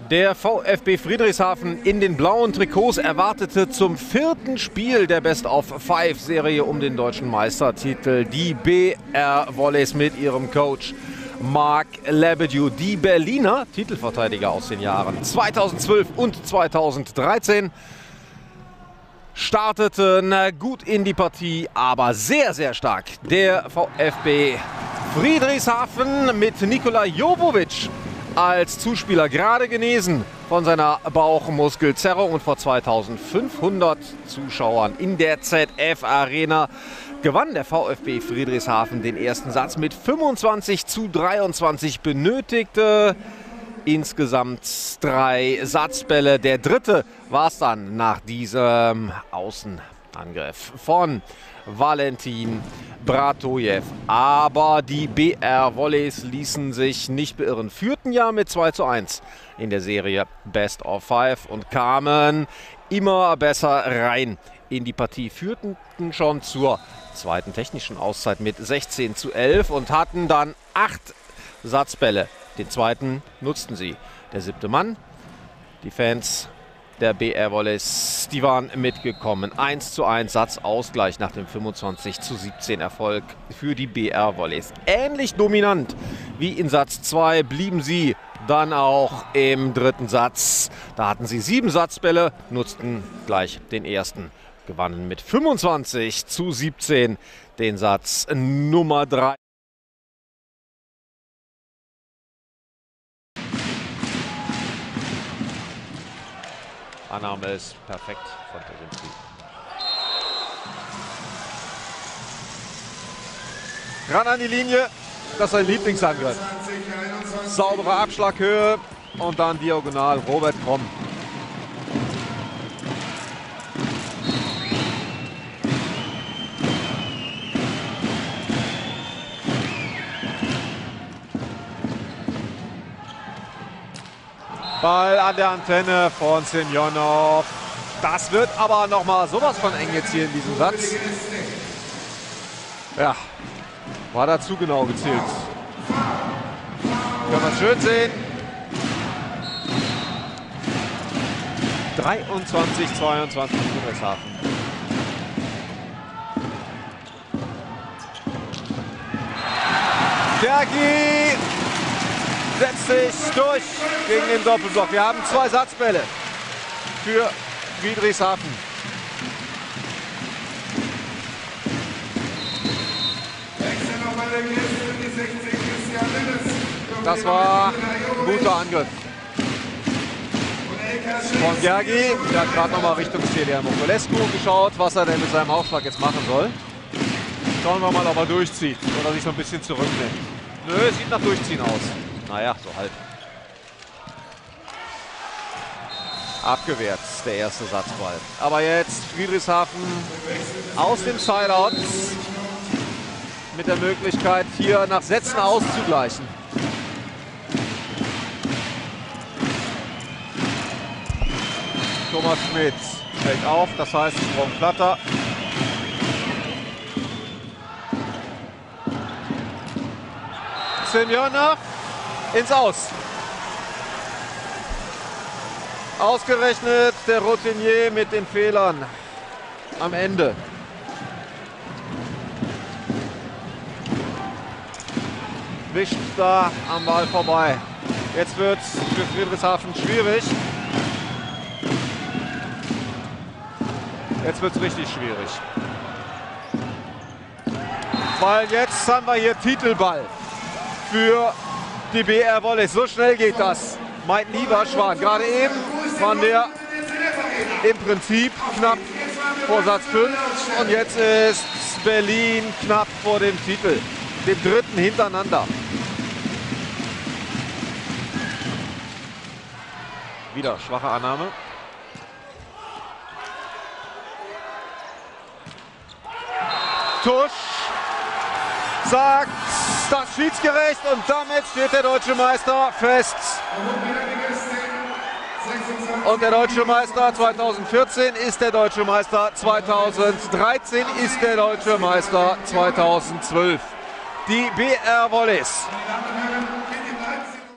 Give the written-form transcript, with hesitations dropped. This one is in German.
Der VfB Friedrichshafen in den blauen Trikots erwartete zum 4. Spiel der Best-of-5-Serie um den deutschen Meistertitel die BR Volleys mit ihrem Coach Marc Lebedew. Die Berliner Titelverteidiger aus den Jahren 2012 und 2013 starteten gut in die Partie, aber sehr, sehr stark. Der VfB Friedrichshafen mit Nikola Jovovic als Zuspieler gerade genesen von seiner Bauchmuskelzerrung und vor 2500 Zuschauern in der ZF-Arena gewann der VfB Friedrichshafen den ersten Satz mit 25:23, benötigte insgesamt 3 Satzbälle. Der dritte war es dann nach diesem Außenangriff von Valentin Bratojew. Aber die BR Volleys ließen sich nicht beirren. Führten ja mit 2:1 in der Serie Best of 5 und kamen immer besser rein in die Partie. Führten schon zur zweiten technischen Auszeit mit 16:11 und hatten dann 8 Satzbälle. Den zweiten nutzten sie. Der 7. Mann, die Fans der BR Volleys, die waren mitgekommen. 1:1 Satzausgleich nach dem 25:17 Erfolg für die BR Volleys. Ähnlich dominant wie in Satz 2 blieben sie dann auch im dritten Satz. Da hatten sie 7 Satzbälle, nutzten gleich den ersten, gewannen mit 25:17 den Satz Nummer 3. Annahme ist perfekt von Terzinski. Ran an die Linie, das ist sein Lieblingsangriff. Saubere Abschlaghöhe und dann diagonal Robert Kromm. Ball an der Antenne von Semjonov. Das wird aber nochmal sowas von eng jetzt hier in diesem Satz. Ja, war da zu genau gezielt. Kann man schön sehen. 23:22 Friedrichshafen. Gergi setzt sich durch gegen den Doppelblock. Wir haben 2 Satzbälle für Friedrichshafen. Das war ein guter Angriff von Gergi. Der hat gerade nochmal Richtung Celia Mokulescu geschaut, was er denn mit seinem Aufschlag jetzt machen soll. Schauen wir mal, ob er durchzieht oder sich so ein bisschen zurücknimmt. Nö, sieht nach Durchziehen aus. Naja, so halb. Abgewehrt der erste Satzball. Aber jetzt Friedrichshafen aus dem Sideout mit der Möglichkeit, hier nach Sätzen auszugleichen. Thomas Schmidt fällt auf, das heißt Sprungplatter. Semjonov ins Aus. Ausgerechnet der Routinier mit den Fehlern am Ende. Wischt da am Ball vorbei. Jetzt wird es für Friedrichshafen schwierig. Jetzt wird es richtig schwierig. Weil jetzt haben wir hier Titelball für die BR Volleys. So schnell geht das. Mein lieber Schwan. Gerade eben waren wir im Prinzip knapp vor Satz 5. Und jetzt ist Berlin knapp vor dem Titel. Dem dritten hintereinander. Wieder schwache Annahme. Tusch sagt das schiedsgerecht und damit steht der deutsche Meister fest. Und der deutsche Meister 2014 ist der deutsche Meister 2013 ist der deutsche Meister 2012. Die BR Volleys